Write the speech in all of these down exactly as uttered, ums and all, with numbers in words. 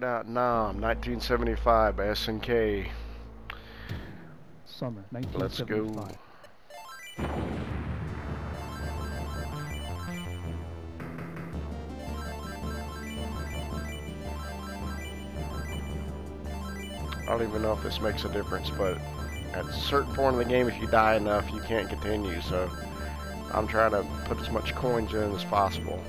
it out. Nam nineteen seventy-five by S N K. Summer nineteen Let's seventy-five. go. I don't even know if this makes a difference, but at a certain point in the game, if you die enough, you can't continue. So I'm trying to put as much coins in as possible.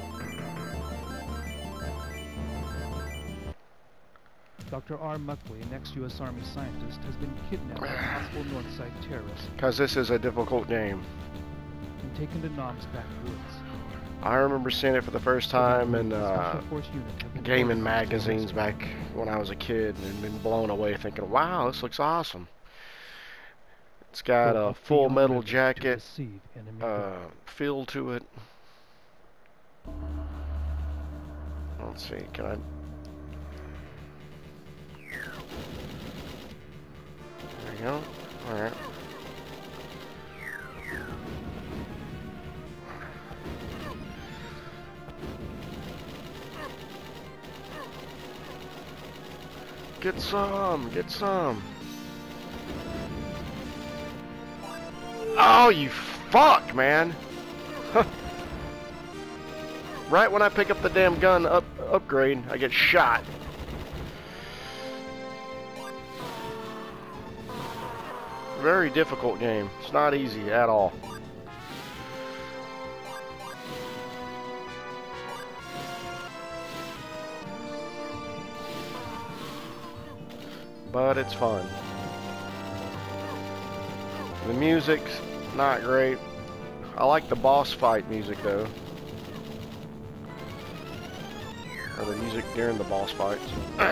Doctor R. Muckley, an ex-U S Army scientist, has been kidnapped by possible Northside terrorists Because this is a difficult game. and taken to Nam's backwoods. I remember seeing it for the first time in uh, gaming magazines back when I was a kid and been blown away thinking, wow, this looks awesome. It's got a full metal jacket uh, feel to it. Let's see, can I... There you go. Alright. Get some, get some. Oh, you fuck, man. Right when I pick up the damn gun up upgrade, I get shot. Very difficult game. It's not easy at all. But it's fun. The music's not great. I like the boss fight music though. Or the music during the boss fights.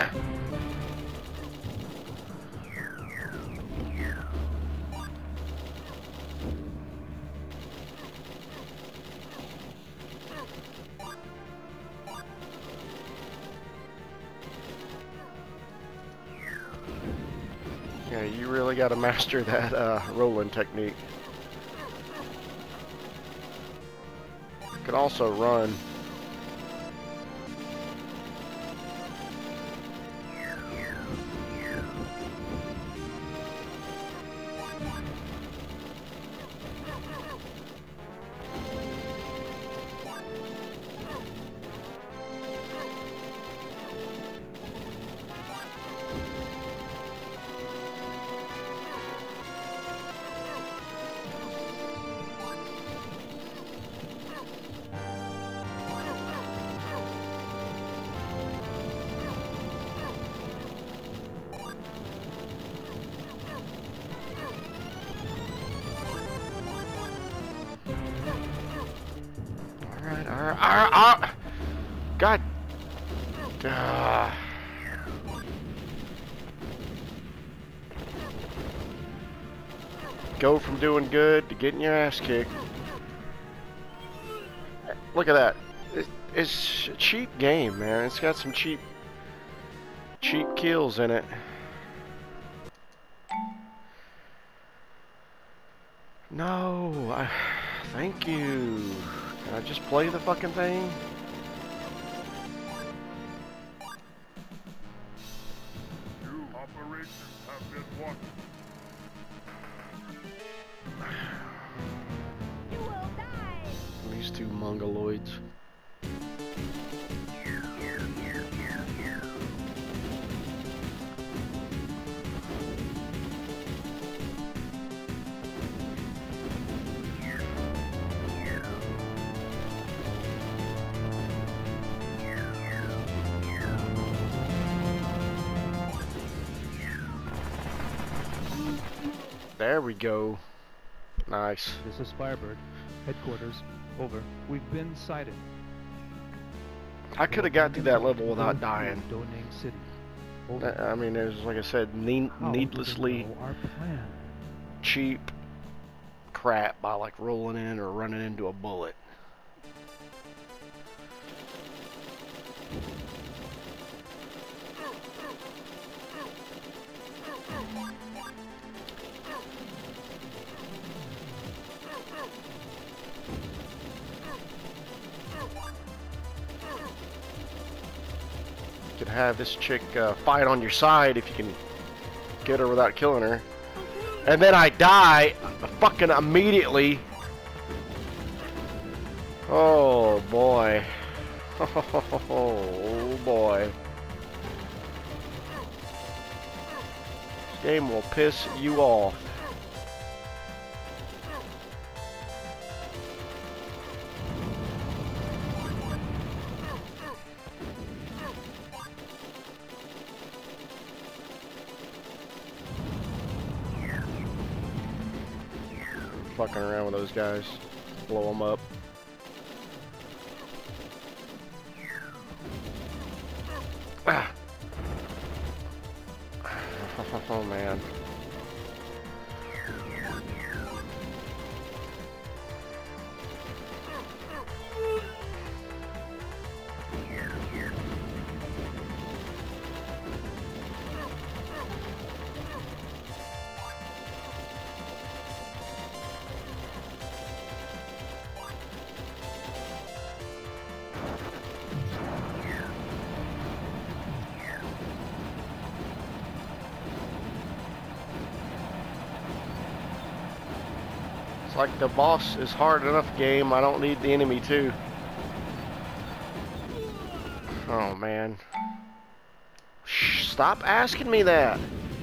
Yeah, you really got to master that uh, rolling technique. You can also run. Alright, alright, alright. God. Uh. Go from doing good to getting your ass kicked. Look at that. It, it's a cheap game, man. It's got some cheap, cheap kills in it. No, I, thank you. Can I just play the fucking thing? New operations have been watched. You will die. These two mongoloids. There we go. Nice. This is Firebird. Headquarters. Over. We've been sighted. I could have got through that level without dying. Doname City. I I mean, there's, like I said, ne needlessly Our plan. cheap crap by like rolling in or running into a bullet. could have this chick uh, fight on your side if you can get her without killing her. And then I die fucking immediately. Oh boy. Oh boy. This game will piss you off. Fucking around with those guys. Blow them up. Ah. Oh man. It's like the boss is hard enough game, I don't need the enemy too. Oh man. Shh, stop asking me that.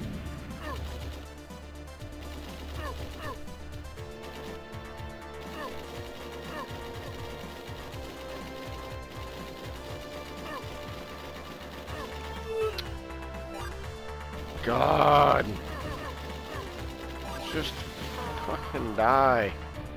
God. Just fucking die.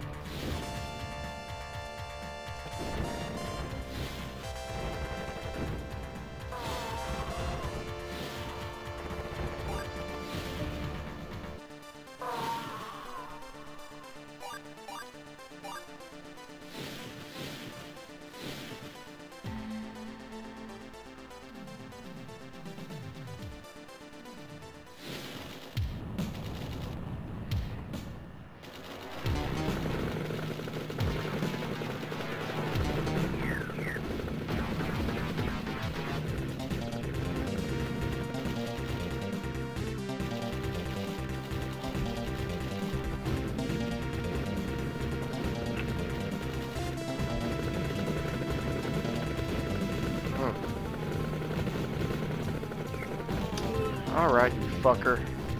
Alright, you fucker.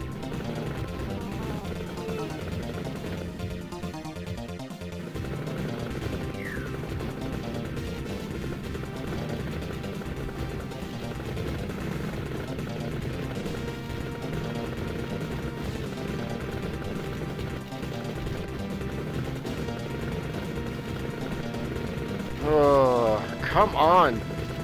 Oh, come on.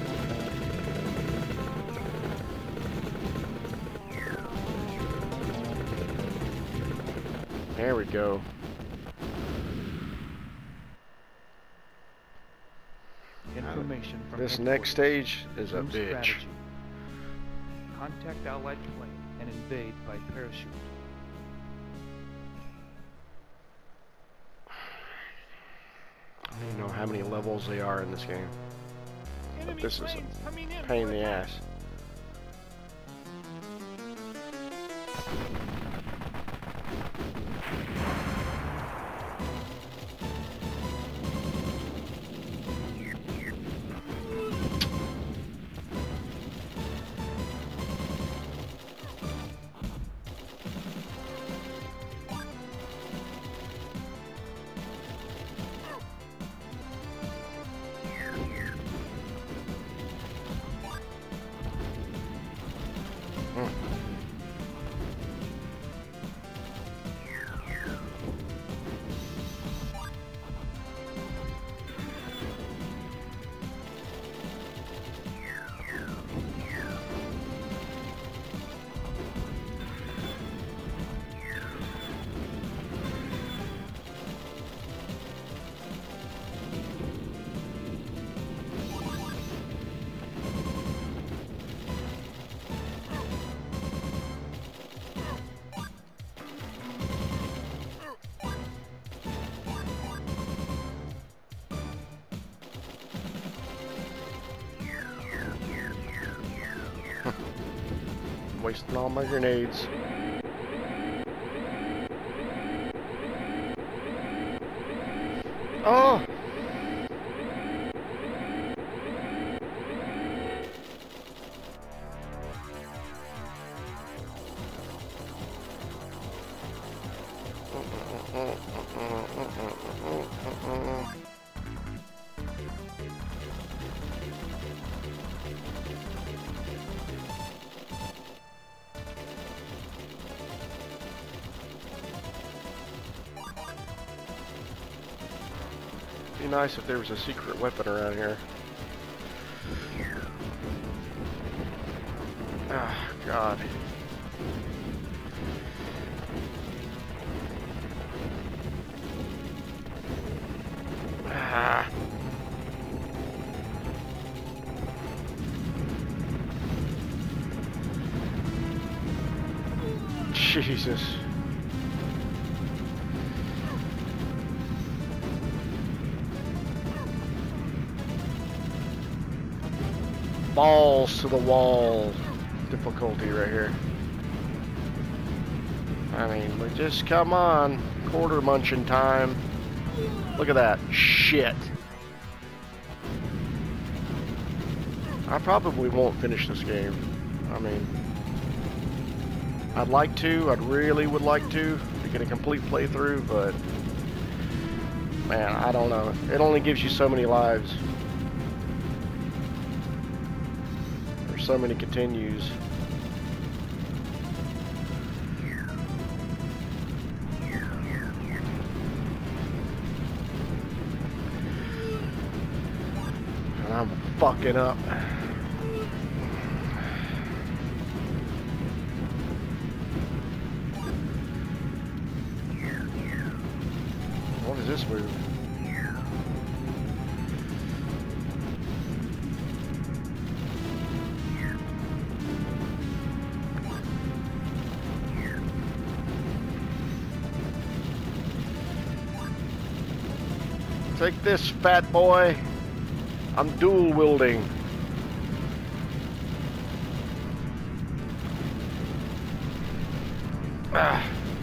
There we go. Information from This next stage is a New bitch. strategy. Contact Allied plane and invade by parachute. I don't even know how many levels they are in this game. But this is a pain in the ass. wasting all my grenades. Oh! Be nice if there was a secret weapon around here. Ah, God. Ah. Jesus. Balls to the wall difficulty right here. I mean, we just come on. Quarter munching time. Look at that. Shit. I probably won't finish this game. I mean, I'd like to. I'd really would like to to get a complete playthrough, but man, I don't know. It only gives you so many lives. There's so many continues. And I'm fucking up. What is this move? Take this, fat boy. I'm dual wielding. Ah.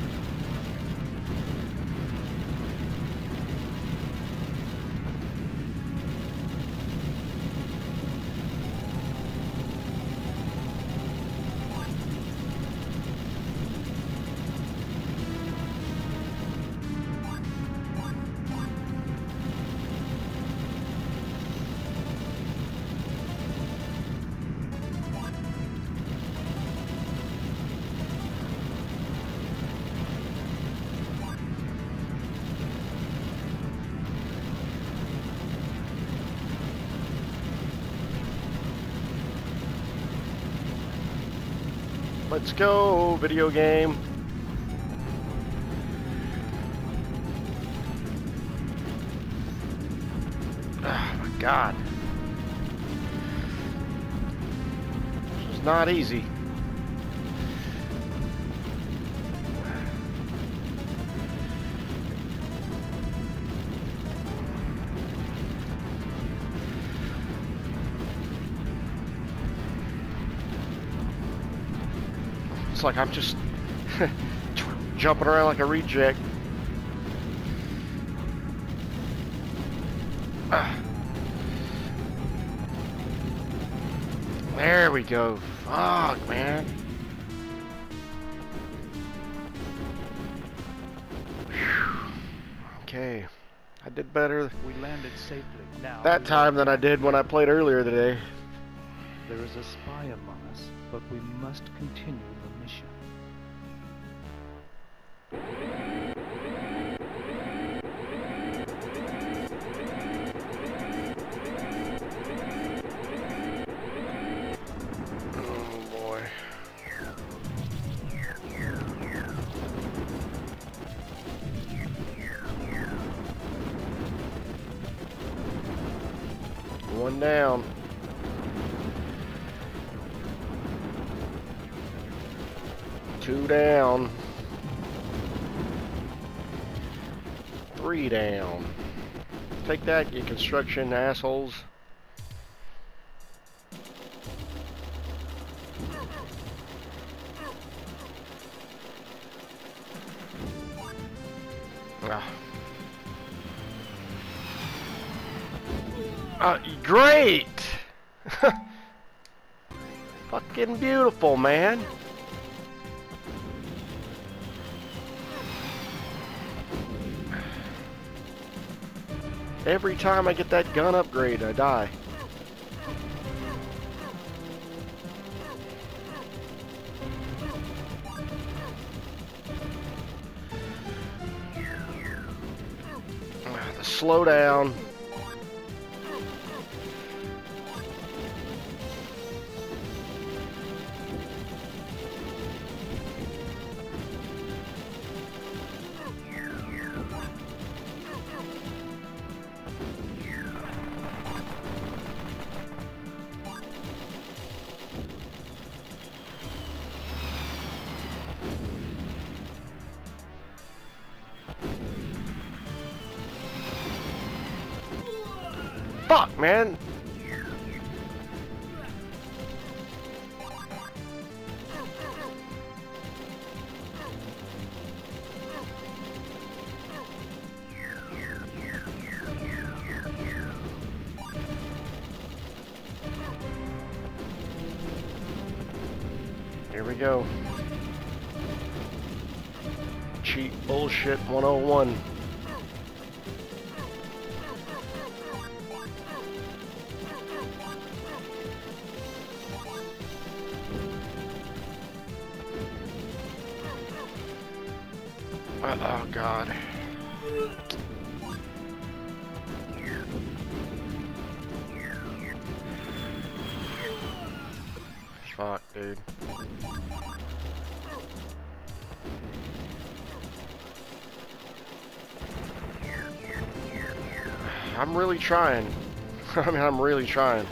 Let's go, video game. Oh my God. This is not easy. It's like I'm just jumping around like a reject. Ah. There we go. Fuck, man. Whew. Okay. I did better We landed safely. Now that we time will- than I did when I played earlier today. There is a spy among us, but we must continue the mission. Oh boy. One down. Two down. Three down. Take that, you construction assholes. Ah. Uh, great! Fucking beautiful, man. Every time I get that gun upgrade, I die. The slow down. Fuck, man. Here we go. Cheat bullshit one oh one. Oh, God. Fuck, dude. I'm really trying. I mean, I'm really trying.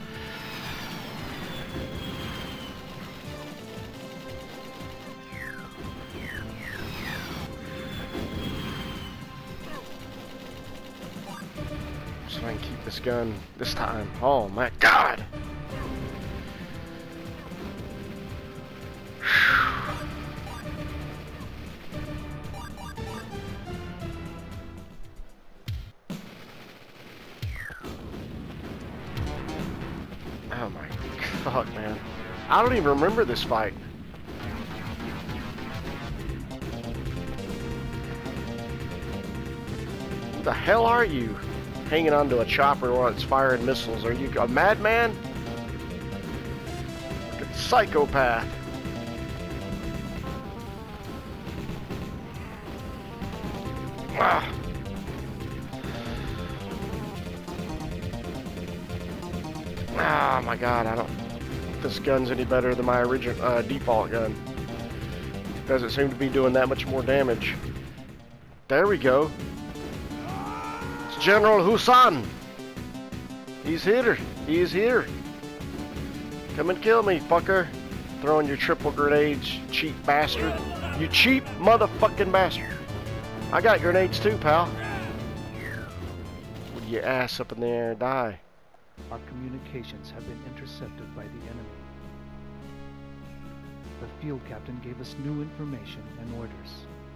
So I can keep this gun this time. Oh my God! Oh my fuck, man. I don't even remember this fight. Who the hell are you? Hanging onto a chopper while it's firing missiles. Are you a madman? Fucking psychopath. Ah. Oh my God, I don't think this gun's any better than my original uh, default gun. Doesn't seem to be doing that much more damage. There we go. It's General Hussein. He's here. He's here. Come and kill me, fucker. Throwing your triple grenades, you cheap bastard. You cheap motherfucking bastard. I got grenades too, pal. With your ass up in the air and die. Our communications have been intercepted by the enemy. The field captain gave us new information and orders.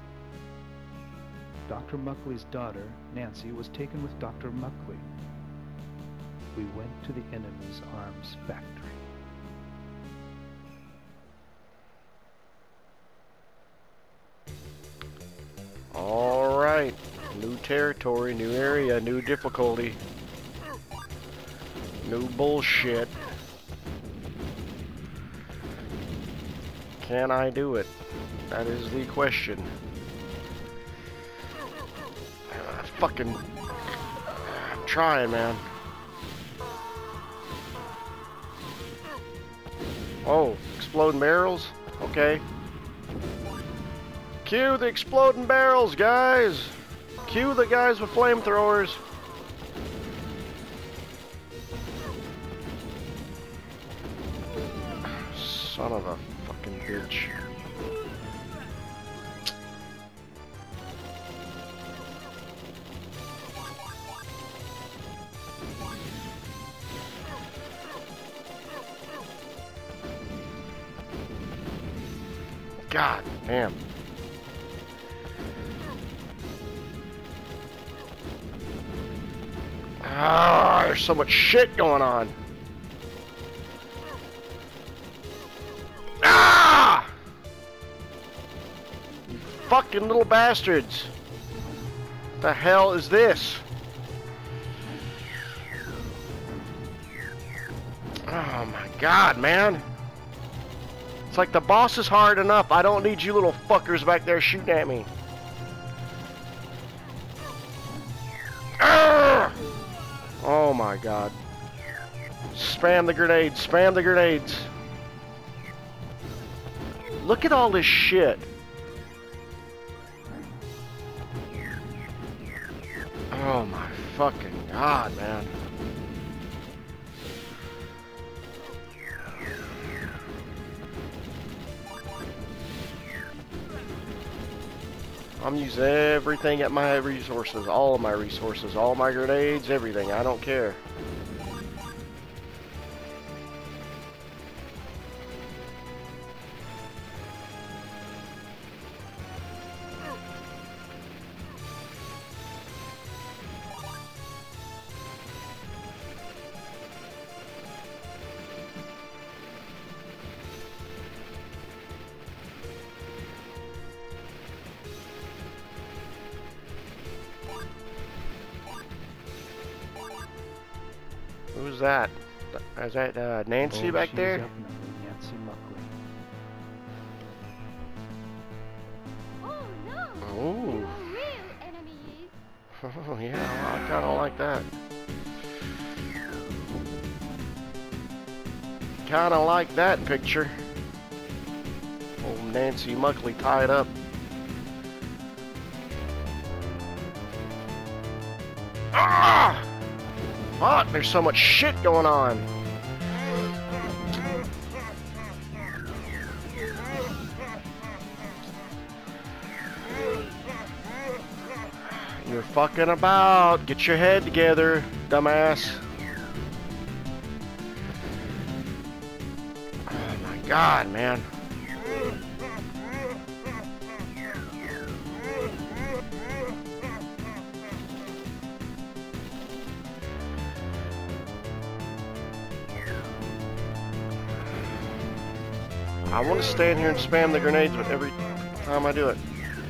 Doctor Muckley's daughter, Nancy, was taken with Doctor Muckley. We went to the enemy's arms factory. All right. New territory, new area, new difficulty. New bullshit. Can I do it? That is the question. Uh, fucking... I'm trying, man. Oh, exploding barrels? Okay. Cue the exploding barrels, guys! Cue the guys with flamethrowers. Son of a fucking bitch. God damn. Ah, there's so much shit going on. Ah! You fucking little bastards. What the hell is this? Oh my god, man. It's like the boss is hard enough. I don't need you little fuckers back there shooting at me. Arrgh! Oh my god. Spam the grenades. Spam the grenades. Look at all this shit. Oh my fucking god, man. I'm using everything at my resources, all of my resources, all my grenades, everything. I don't care. Who's that? Is that uh, Nancy Oh, back she's there? definitely Nancy Muckley. Oh no! Ooh. Your real enemy is... Oh yeah, I kind of like that. Kind of like that picture. Old Nancy Muckley tied up. Ah! Fuck, there's so much shit going on. You're fucking about. Get your head together, dumbass. Oh my god, man. I want to stand here and spam the grenades, but every time I do it.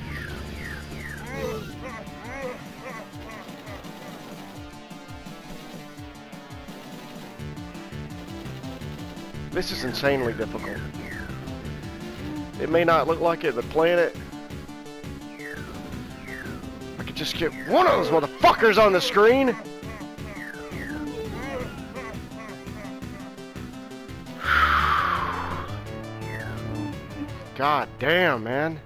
This is insanely difficult. It may not look like it, but playing it, I could just get one of those motherfuckers on the screen. God damn, man.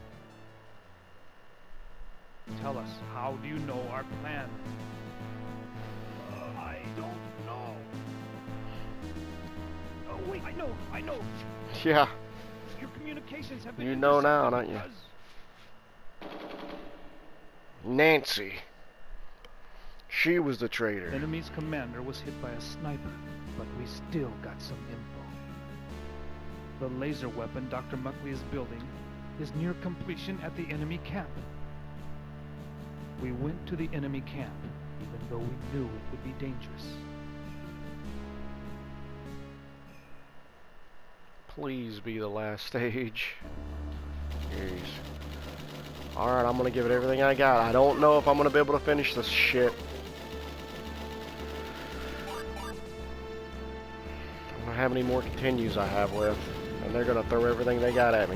Tell us, how do you know our plan? Uh, I don't know. Oh wait, I know, I know. Yeah, Your communications have been you know now, don't intercepted you? Nancy. She was the traitor. because Enemy's commander was hit by a sniper, but we still got some info. The laser weapon Doctor Muckley is building is near completion at the enemy camp. We went to the enemy camp, even though we knew it would be dangerous. Please be the last stage. Jeez. Alright, I'm gonna give it everything I got. I don't know if I'm gonna be able to finish this shit. I don't know how many more continues I have left. And they're gonna throw everything they got at me.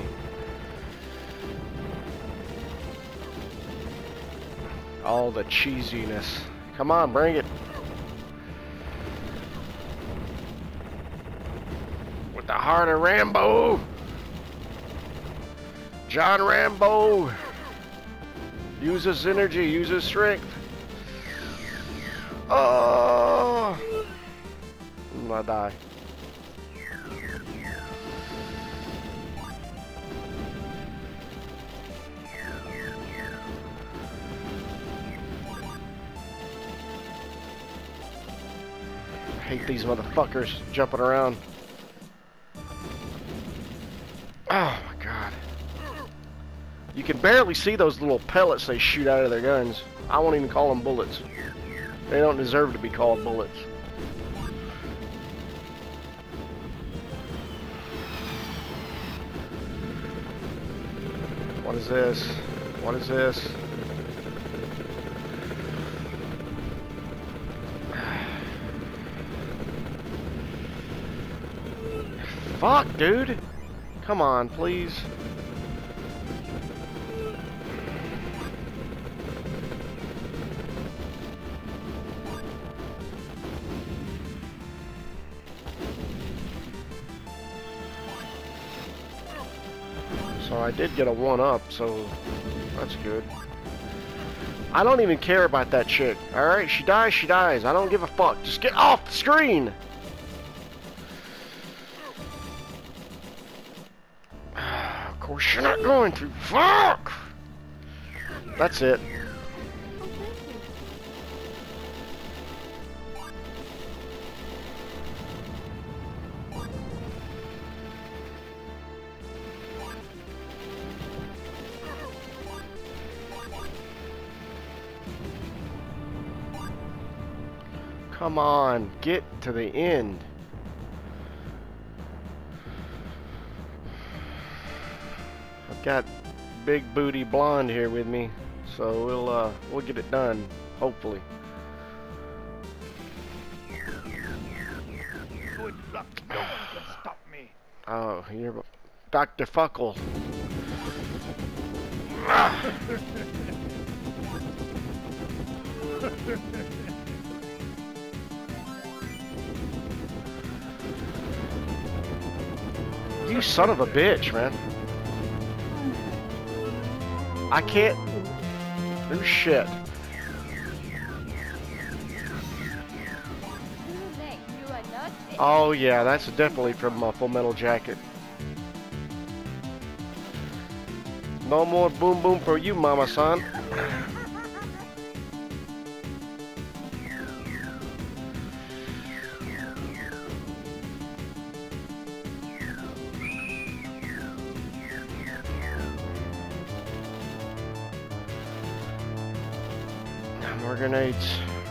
All the cheesiness. Come on, bring it. With the heart of Rambo. John Rambo. Use his energy, use his strength. Oh! I'm gonna die. I hate these motherfuckers jumping around. Oh my god. You can barely see those little pellets they shoot out of their guns. I won't even call them bullets. They don't deserve to be called bullets. What is this? What is this? Fuck, dude! Come on, please. So I did get a one up, so that's good. I don't even care about that chick. Alright, she dies, she dies. I don't give a fuck. Just get off the screen! Of course you're not going to. Fuck! That's it. Come on, get to the end. I've got big booty blonde here with me, so we'll uh, we'll get it done, hopefully. Good luck. No one can stop me. Oh, you're Doctor Fuckle. You son of a bitch, man. I can't do shit. Too late. You are not safe. Oh yeah, that's definitely from uh, Full Metal Jacket. No more boom boom for you, mama son. More grenades.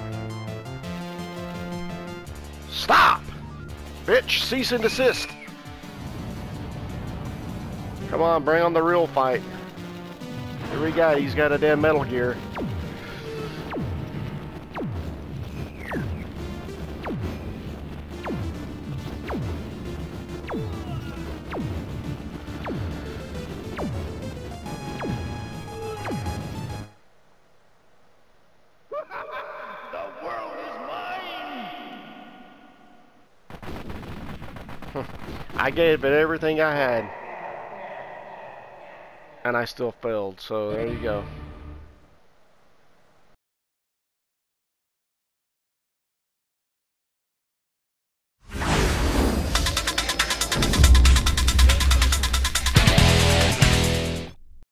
Stop! Bitch, cease and desist. Come on, bring on the real fight. Here we go, he's got a damn Metal Gear. I gave it everything I had. And I still failed, so there you go.